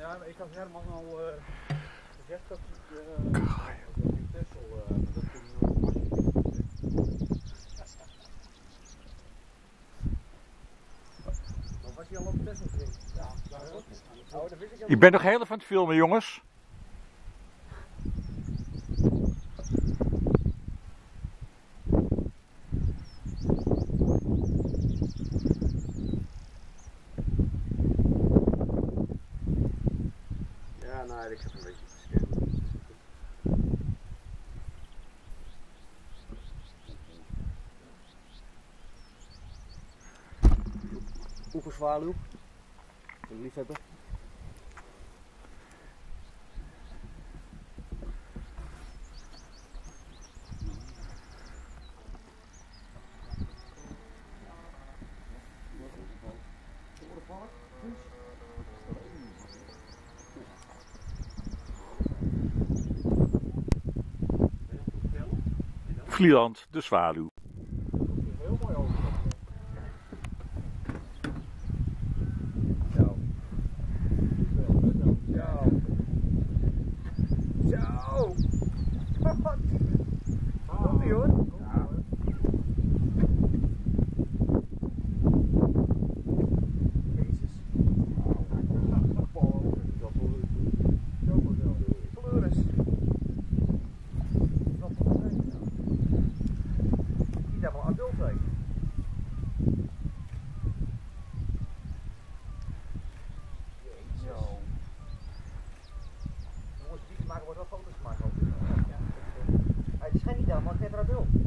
Ja, maar ik had Herman al gezegd dat hij in Texel dat maar was hij al op Texel ging? Ja, daar ook. Oh, dat wist ik. Ik ben nog heel even aan het filmen, jongens. Ja, nou, ik heb een beetje beschermd. Oeverzwaluw. Een liefhebber. Vlieland, de zwaluw. Heel mooi over. Zo. Zo. Komt ie hoor. Ja. Jezus. Floris. Die daar wel adult zijn. Jezus. Jongens, die maken wordt wel foto's gemaakt. Het schijnt niet aan, maar het is adult.